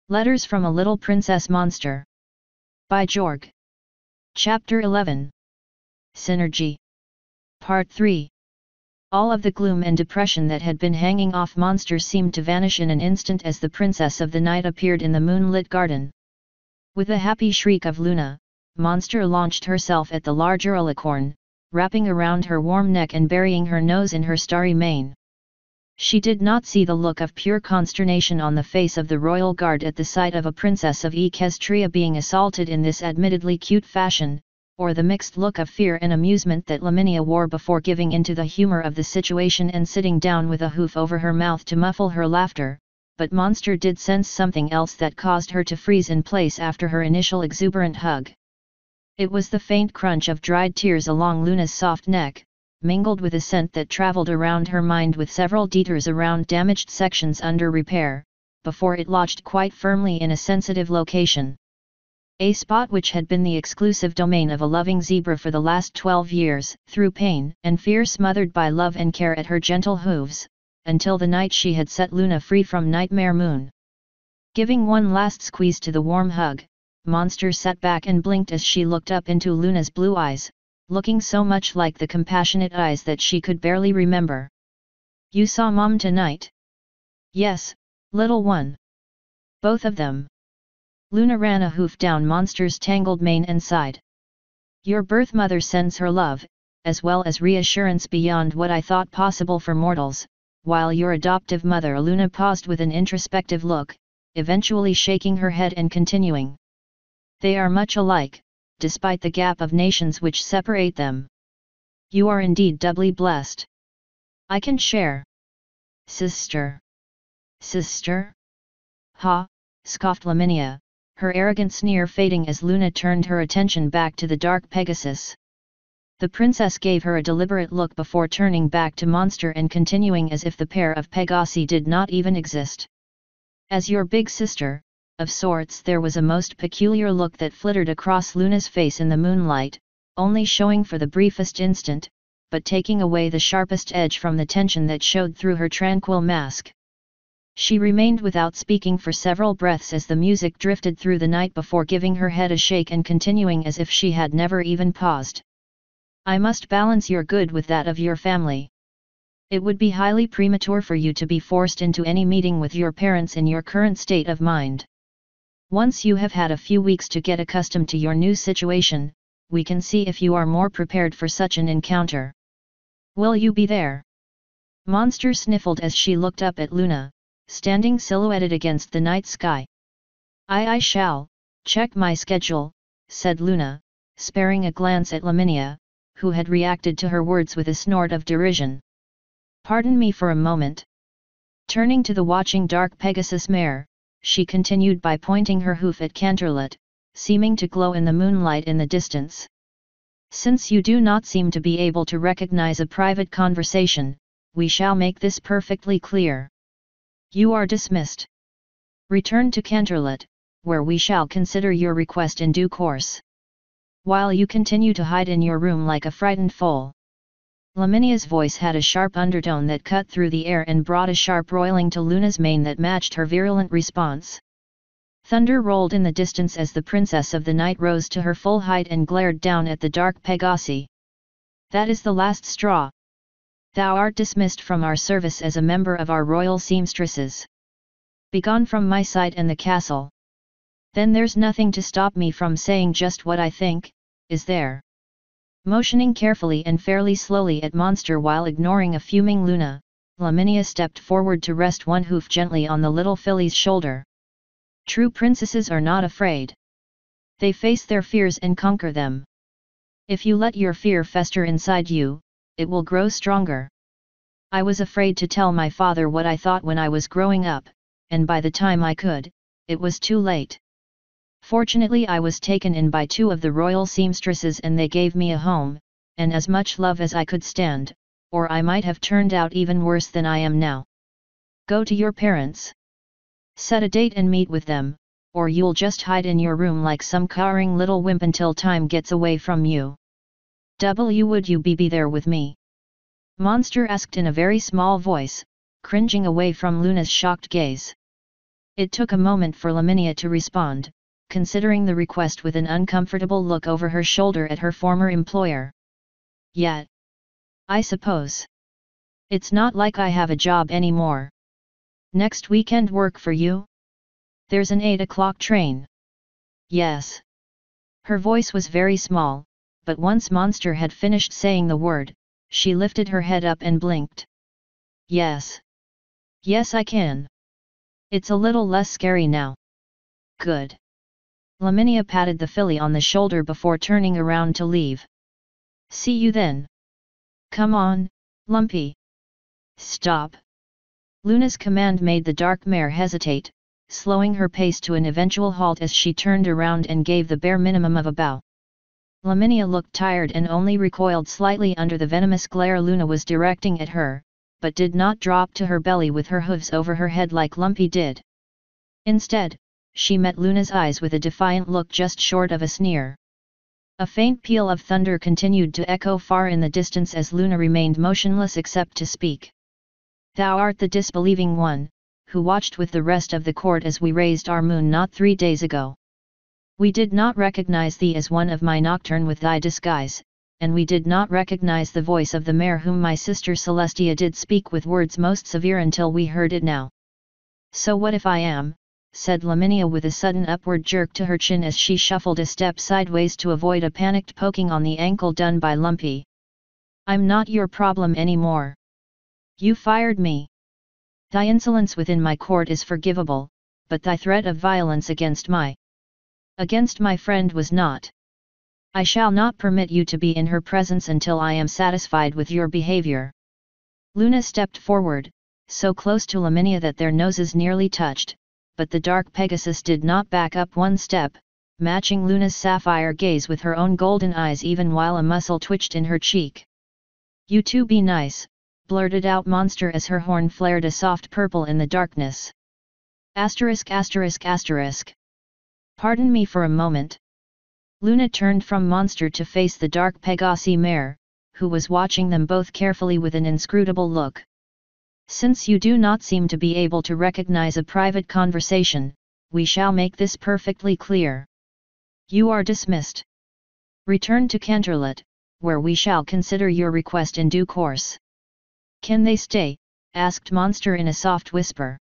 Letters from a Little Princess Monster. By Jorg. Chapter 11. Synergy. Part 3. All of the gloom and depression that had been hanging off Monster seemed to vanish in an instant as the Princess of the Night appeared in the moonlit garden. With a happy shriek of Luna, Monster launched herself at the larger alicorn, wrapping around her warm neck and burying her nose in her starry mane. She did not see the look of pure consternation on the face of the royal guard at the sight of a princess of Equestria being assaulted in this admittedly cute fashion, or the mixed look of fear and amusement that Laminia wore before giving into the humor of the situation and sitting down with a hoof over her mouth to muffle her laughter, but Monster did sense something else that caused her to freeze in place after her initial exuberant hug. It was the faint crunch of dried tears along Luna's soft neck, mingled with a scent that traveled around her mind with several detours around damaged sections under repair, before it lodged quite firmly in a sensitive location. A spot which had been the exclusive domain of a loving zebra for the last 12 years, through pain and fear smothered by love and care at her gentle hooves, until the night she had set Luna free from Nightmare Moon. Giving one last squeeze to the warm hug, Monster sat back and blinked as she looked up into Luna's blue eyes, looking so much like the compassionate eyes that she could barely remember. "You saw Mom tonight?" "Yes, little one. Both of them." Luna ran a hoof down Monster's tangled mane and sighed. "Your birth mother sends her love, as well as reassurance beyond what I thought possible for mortals," while your adoptive mother." Luna paused with an introspective look, eventually shaking her head and continuing. "They are much alike, despite the gap of nations which separate them. You are indeed doubly blessed." "I can share." "Sister." "Sister?" "Ha," scoffed Laminia, her arrogant sneer fading as Luna turned her attention back to the dark Pegasus. The princess gave her a deliberate look before turning back to Monster and continuing as if the pair of Pegasi did not even exist. "As your big sister, of sorts." There was a most peculiar look that flittered across Luna's face in the moonlight, only showing for the briefest instant, but taking away the sharpest edge from the tension that showed through her tranquil mask. She remained without speaking for several breaths as the music drifted through the night before giving her head a shake and continuing as if she had never even paused. "I must balance your good with that of your family. It would be highly premature for you to be forced into any meeting with your parents in your current state of mind. Once you have had a few weeks to get accustomed to your new situation, we can see if you are more prepared for such an encounter. Will you be there?" Monster sniffled as she looked up at Luna, standing silhouetted against the night sky. I shall check my schedule," said Luna, sparing a glance at Laminia, who had reacted to her words with a snort of derision. "Pardon me for a moment." Turning to the watching dark Pegasus mare, she continued by pointing her hoof at Canterlot, seeming to glow in the moonlight in the distance. "Since you do not seem to be able to recognize a private conversation, we shall make this perfectly clear. You are dismissed. Return to Canterlot, where we shall consider your request in due course. While you continue to hide in your room like a frightened foal." Laminia's voice had a sharp undertone that cut through the air and brought a sharp roiling to Luna's mane that matched her virulent response. Thunder rolled in the distance as the Princess of the Night rose to her full height and glared down at the dark Pegasi. "That is the last straw. Thou art dismissed from our service as a member of our royal seamstresses. Begone from my sight and the castle. Then there's nothing to stop me from saying just what I think, is there?" Motioning carefully and fairly slowly at Monster while ignoring a fuming Luna, Laminia stepped forward to rest one hoof gently on the little filly's shoulder. "True princesses are not afraid. They face their fears and conquer them. If you let your fear fester inside you, it will grow stronger. I was afraid to tell my father what I thought when I was growing up, and by the time I could, it was too late. Fortunately I was taken in by two of the royal seamstresses and they gave me a home, and as much love as I could stand, or I might have turned out even worse than I am now. Go to your parents. Set a date and meet with them, or you'll just hide in your room like some cowering little wimp until time gets away from you. Would you be there with me?" Monster asked in a very small voice, cringing away from Luna's shocked gaze. It took a moment for Laminia to respond, considering the request with an uncomfortable look over her shoulder at her former employer. Yet, I suppose. It's not like I have a job anymore. Next weekend work for you? There's an 8 o'clock train. Yes. Her voice was very small, but once Monster had finished saying the word, she lifted her head up and blinked. Yes. Yes, I can. It's a little less scary now. Good. Laminia patted the filly on the shoulder before turning around to leave. See you then. Come on, Lumpy. Stop. Luna's command made the dark mare hesitate, slowing her pace to an eventual halt as she turned around and gave the bare minimum of a bow. Laminia looked tired and only recoiled slightly under the venomous glare Luna was directing at her, but did not drop to her belly with her hooves over her head like Lumpy did. Instead, she met Luna's eyes with a defiant look just short of a sneer. A faint peal of thunder continued to echo far in the distance as Luna remained motionless except to speak. Thou art the disbelieving one, who watched with the rest of the court as we raised our moon not 3 days ago. We did not recognize thee as one of my nocturne with thy disguise, and we did not recognize the voice of the mare whom my sister Celestia did speak with words most severe until we heard it now. So what if I am, said Laminia with a sudden upward jerk to her chin as she shuffled a step sideways to avoid a panicked poking on the ankle done by Lumpy. I'm not your problem anymore. You fired me. Thy insolence within my court is forgivable, but thy threat of violence against my friend was not. I shall not permit you to be in her presence until I am satisfied with your behavior. Luna stepped forward, so close to Laminia that their noses nearly touched, but the dark Pegasus did not back up one step, matching Luna's sapphire gaze with her own golden eyes even while a muscle twitched in her cheek. You two be nice, blurted out Monster as her horn flared a soft purple in the darkness. Asterisk asterisk asterisk. Pardon me for a moment. Luna turned from Monster to face the dark Pegasi mare, who was watching them both carefully with an inscrutable look. Since you do not seem to be able to recognize a private conversation, we shall make this perfectly clear. You are dismissed. Return to Canterlot, where we shall consider your request in due course. Can they stay? Asked Monster in a soft whisper.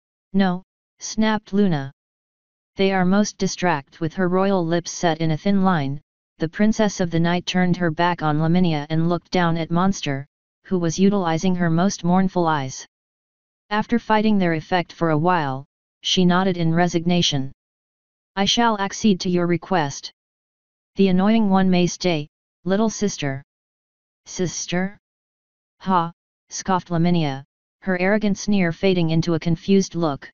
No, snapped Luna. They are most distract. With her royal lips set in a thin line, the Princess of the Night turned her back on Laminia and looked down at Monster, who was utilizing her most mournful eyes. After fighting their effect for a while, she nodded in resignation. I shall accede to your request. The annoying one may stay, little sister. Sister? Ha, scoffed Laminia, her arrogant sneer fading into a confused look.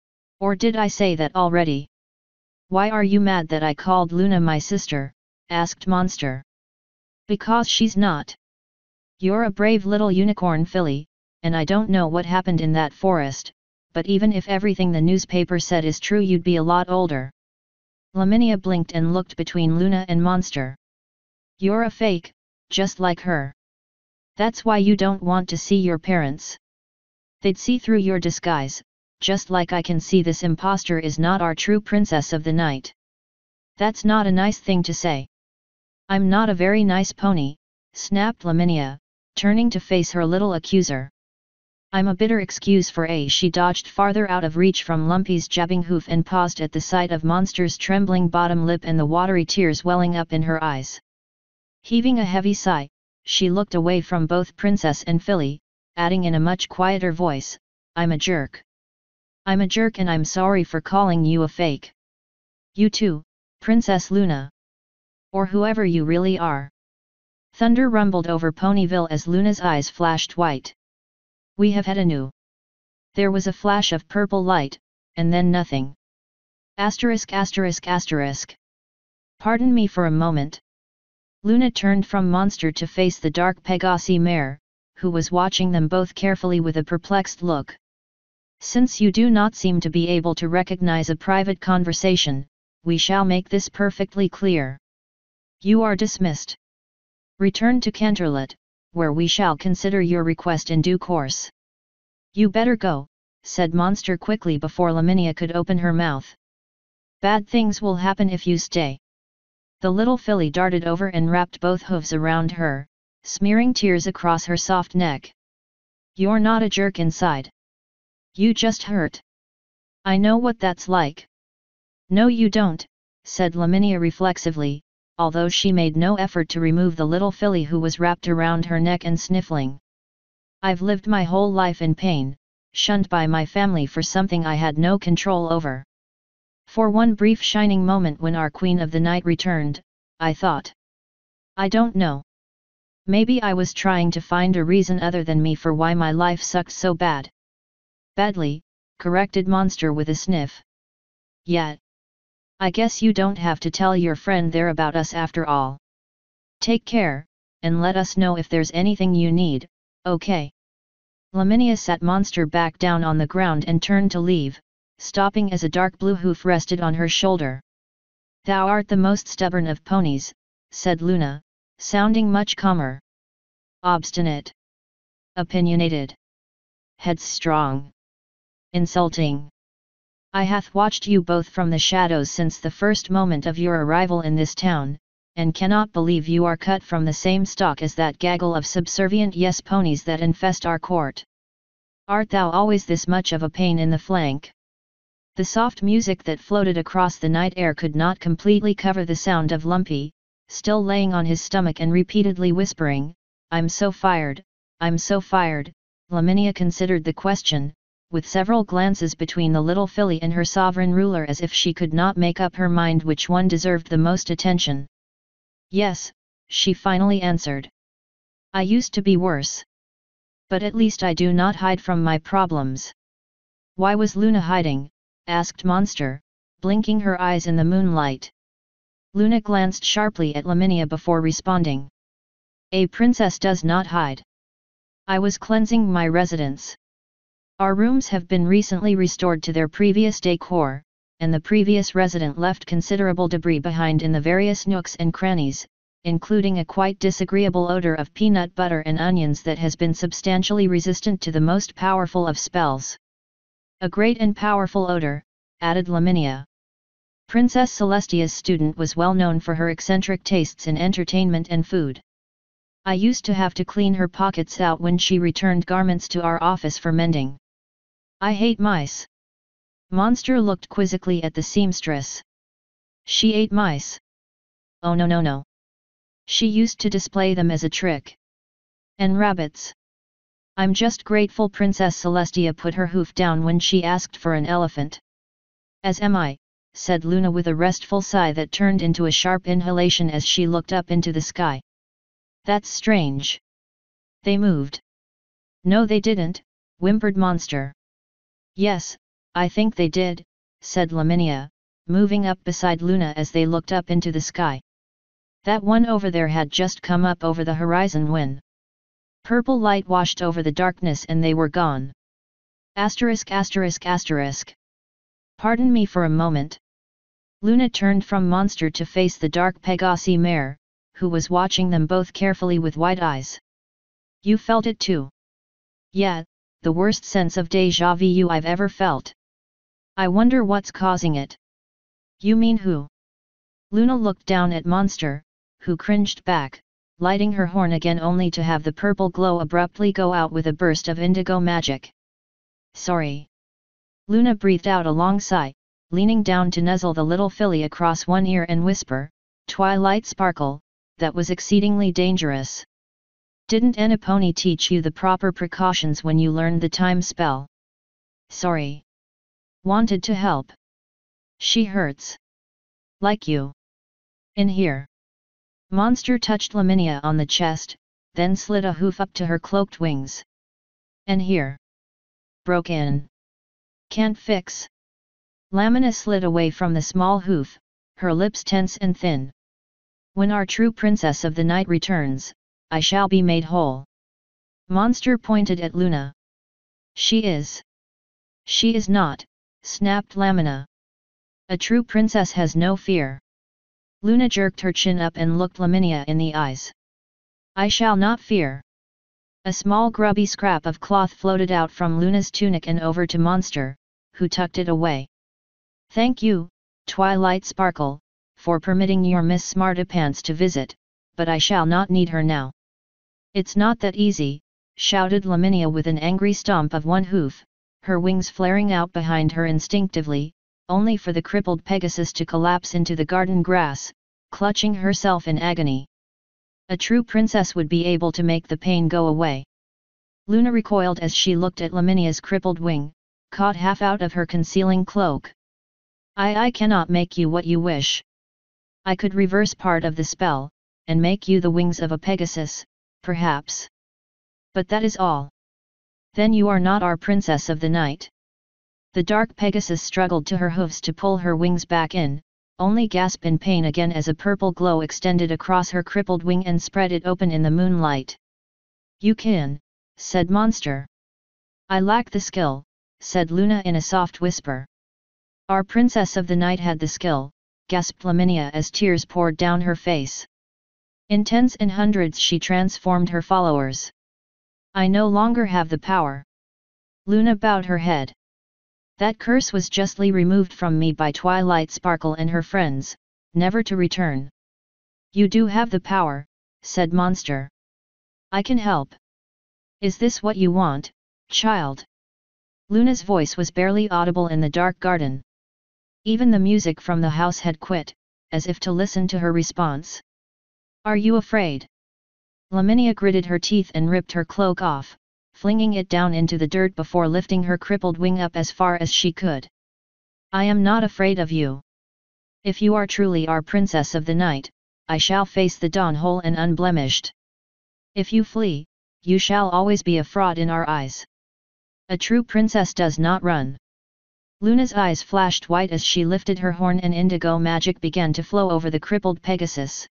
Or did I say that already? Why are you mad that I called Luna my sister? Asked Monster. Because she's not. You're a brave little unicorn filly, and I don't know what happened in that forest, but even if everything the newspaper said is true you'd be a lot older. Laminia blinked and looked between Luna and Monster. You're a fake, just like her. That's why you don't want to see your parents. They'd see through your disguise, just like I can see this impostor is not our true Princess of the Night. That's not a nice thing to say. I'm not a very nice pony, snapped Laminia, turning to face her little accuser. I'm a bitter excuse for a. She dodged farther out of reach from Lumpy's jabbing hoof and paused at the sight of Monster's trembling bottom lip and the watery tears welling up in her eyes. Heaving a heavy sigh, she looked away from both Princess and filly, adding in a much quieter voice, I'm a jerk. I'm a jerk and I'm sorry for calling you a fake. You too, Princess Luna. Or whoever you really are. Thunder rumbled over Ponyville as Luna's eyes flashed white. We have had a new. There was a flash of purple light, and then nothing. Asterisk asterisk asterisk. Pardon me for a moment. Luna turned from Monster to face the dark Pegasi mare, who was watching them both carefully with a perplexed look. Since you do not seem to be able to recognize a private conversation, we shall make this perfectly clear. You are dismissed. Return to Canterlot, where we shall consider your request in due course. You better go, said Monster quickly before Laminia could open her mouth. Bad things will happen if you stay. The little filly darted over and wrapped both hooves around her, smearing tears across her soft neck. You're not a jerk inside. You just hurt. I know what that's like. No you don't, said Laminia reflexively, although she made no effort to remove the little filly who was wrapped around her neck and sniffling. I've lived my whole life in pain, shunned by my family for something I had no control over. For one brief shining moment when our Queen of the Night returned, I thought. I don't know. Maybe I was trying to find a reason other than me for why my life sucked so bad. Badly, corrected Monster with a sniff. Yet. I guess you don't have to tell your friend there about us after all. Take care, and let us know if there's anything you need, okay? Laminia sat Monster back down on the ground and turned to leave, stopping as a dark blue hoof rested on her shoulder. Thou art the most stubborn of ponies, said Luna, sounding much calmer. Obstinate. Opinionated. Headstrong. Insulting. I hath watched you both from the shadows since the first moment of your arrival in this town, and cannot believe you are cut from the same stock as that gaggle of subservient yes-ponies that infest our court. Art thou always this much of a pain in the flank? The soft music that floated across the night air could not completely cover the sound of Lumpy, still laying on his stomach and repeatedly whispering, I'm so fired, I'm so fired. Laminia considered the question, with several glances between the little filly and her sovereign ruler as if she could not make up her mind which one deserved the most attention. Yes, she finally answered. I used to be worse. But at least I do not hide from my problems. Why was Luna hiding? Asked Monster, blinking her eyes in the moonlight. Luna glanced sharply at Laminia before responding. A princess does not hide. I was cleansing my residence. Our rooms have been recently restored to their previous decor, and the previous resident left considerable debris behind in the various nooks and crannies, including a quite disagreeable odor of peanut butter and onions that has been substantially resistant to the most powerful of spells. A great and powerful odor, added Laminia. Princess Celestia's student was well known for her eccentric tastes in entertainment and food. I used to have to clean her pockets out when she returned garments to our office for mending. I hate mice. Monster looked quizzically at the seamstress. She ate mice. Oh no. She used to display them as a trick. And rabbits. I'm just grateful Princess Celestia put her hoof down when she asked for an elephant. As am I, said Luna with a restful sigh that turned into a sharp inhalation as she looked up into the sky. That's strange. They moved. No they didn't, whimpered Monster. Yes, I think they did, said Laminia, moving up beside Luna as they looked up into the sky. That one over there had just come up over the horizon when purple light washed over the darkness and they were gone. Asterisk. Pardon me for a moment. Luna turned from Monster to face the dark Pegasi mare, who was watching them both carefully with wide eyes. You felt it too? Yeah, the worst sense of déjà vu I've ever felt. I wonder what's causing it. You mean who? Luna looked down at Monster, who cringed back, lighting her horn again only to have the purple glow abruptly go out with a burst of indigo magic. Sorry. Luna breathed out a long sigh, leaning down to nuzzle the little filly across one ear and whisper, Twilight Sparkle, that was exceedingly dangerous. Didn't any pony teach you the proper precautions when you learned the time spell? Sorry. Wanted to help. She hurts. Like you. In here. Monster touched Laminia on the chest, then slid a hoof up to her cloaked wings. And here. Broke in. Can't fix. Lamina slid away from the small hoof, her lips tense and thin. When our true princess of the night returns, I shall be made whole. Monster pointed at Luna. She is. She is not, snapped Lamina. A true princess has no fear. Luna jerked her chin up and looked Laminia in the eyes. I shall not fear. A small grubby scrap of cloth floated out from Luna's tunic and over to Monster, who tucked it away. "Thank you, Twilight Sparkle, for permitting your Miss Smartapants to visit, but I shall not need her now." "It's not that easy," shouted Laminia with an angry stomp of one hoof, her wings flaring out behind her instinctively, only for the crippled Pegasus to collapse into the garden grass, clutching herself in agony. A true princess would be able to make the pain go away. Luna recoiled as she looked at Laminia's crippled wing, caught half out of her concealing cloak. I cannot make you what you wish. I could reverse part of the spell, and make you the wings of a Pegasus, perhaps. But that is all. Then you are not our princess of the night." The dark Pegasus struggled to her hoofs to pull her wings back in, only gasp in pain again as a purple glow extended across her crippled wing and spread it open in the moonlight. "You can," said Monster. "I lack the skill," said Luna in a soft whisper. "Our princess of the night had the skill," gasped Laminia as tears poured down her face. "In tens and hundreds she transformed her followers. I no longer have the power." Luna bowed her head. "That curse was justly removed from me by Twilight Sparkle and her friends, never to return." "You do have the power," said Monster. "I can help. Is this what you want, child?" Luna's voice was barely audible in the dark garden. Even the music from the house had quit, as if to listen to her response. "Are you afraid?" Laminia gritted her teeth and ripped her cloak off, flinging it down into the dirt before lifting her crippled wing up as far as she could. "I am not afraid of you. If you are truly our princess of the night, I shall face the dawn whole and unblemished. If you flee, you shall always be a fraud in our eyes. A true princess does not run." Luna's eyes flashed white as she lifted her horn and indigo magic began to flow over the crippled Pegasus.